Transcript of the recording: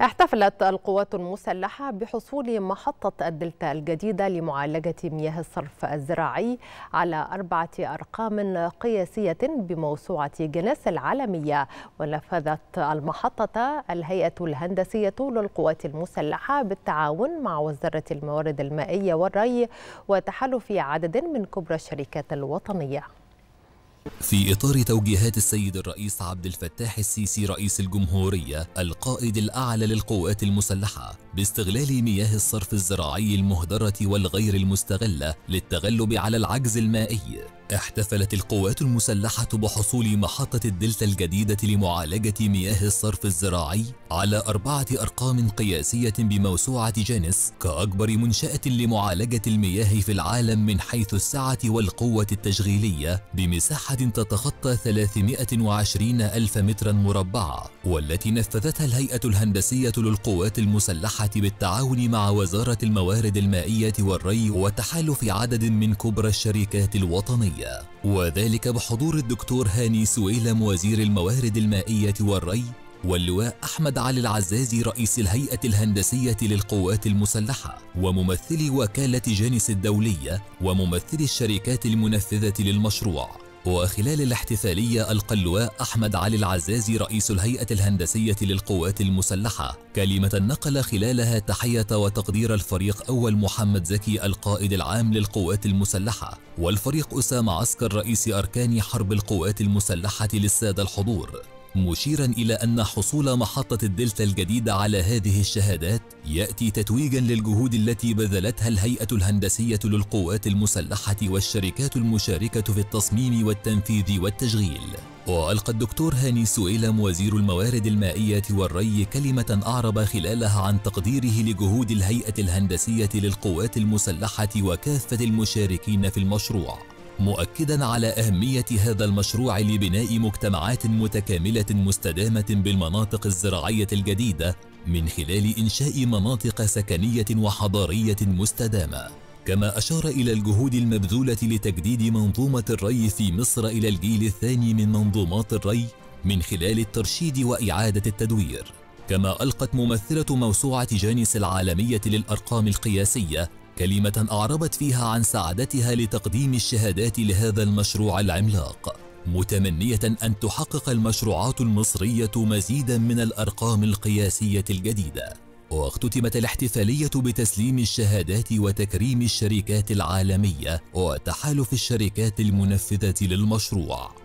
احتفلت القوات المسلحة بحصول محطة الدلتا الجديدة لمعالجة مياه الصرف الزراعي على 4 أرقام قياسية بموسوعة جنيس العالمية. ونفذت المحطة الهيئة الهندسية للقوات المسلحة بالتعاون مع وزارة الموارد المائية والري وتحالف عدد من كبرى الشركات الوطنية. في إطار توجيهات السيد الرئيس عبد الفتاح السيسي رئيس الجمهورية القائد الأعلى للقوات المسلحة باستغلال مياه الصرف الزراعي المهدرة والغير المستغلة للتغلب على العجز المائي، احتفلت القوات المسلحة بحصول محطة الدلتا الجديدة لمعالجة مياه الصرف الزراعي على 4 أرقام قياسية بموسوعة جينيس كأكبر منشأة لمعالجة المياه في العالم من حيث السعة والقوة التشغيلية بمساحة تتخطى 320 ألف مترا مربعا، والتي نفذتها الهيئة الهندسية للقوات المسلحة بالتعاون مع وزارة الموارد المائية والري وتحالف عدد من كبرى الشركات الوطنية، وذلك بحضور الدكتور هاني سويلم وزير الموارد المائية والري واللواء أحمد علي العزازي رئيس الهيئة الهندسية للقوات المسلحة وممثلي وكالة جينيس الدولية وممثلي الشركات المنفذة للمشروع. وخلال الاحتفالية ألقى اللواء أحمد علي العزازي رئيس الهيئة الهندسية للقوات المسلحة كلمة نقل خلالها تحية وتقدير الفريق أول محمد زكي القائد العام للقوات المسلحة والفريق أسامة عسكر رئيس أركان حرب القوات المسلحة للسادة الحضور، مشيرا إلى أن حصول محطة الدلتا الجديدة على هذه الشهادات يأتي تتويجا للجهود التي بذلتها الهيئة الهندسية للقوات المسلحة والشركات المشاركة في التصميم والتنفيذ والتشغيل. وألقى الدكتور هاني سويلم وزير الموارد المائية والري كلمة أعرب خلالها عن تقديره لجهود الهيئة الهندسية للقوات المسلحة وكافة المشاركين في المشروع، مؤكدا على أهمية هذا المشروع لبناء مجتمعات متكاملة مستدامة بالمناطق الزراعية الجديدة من خلال إنشاء مناطق سكنية وحضارية مستدامة. كما أشار إلى الجهود المبذولة لتجديد منظومة الري في مصر إلى الجيل الثاني من منظومات الري من خلال الترشيد وإعادة التدوير. كما ألقت ممثلة موسوعة جينيس العالمية للأرقام القياسية كلمة أعربت فيها عن سعادتها لتقديم الشهادات لهذا المشروع العملاق، متمنية أن تحقق المشروعات المصرية مزيدا من الأرقام القياسية الجديدة. واختتمت الاحتفالية بتسليم الشهادات وتكريم الشركات العالمية وتحالف الشركات المنفذة للمشروع.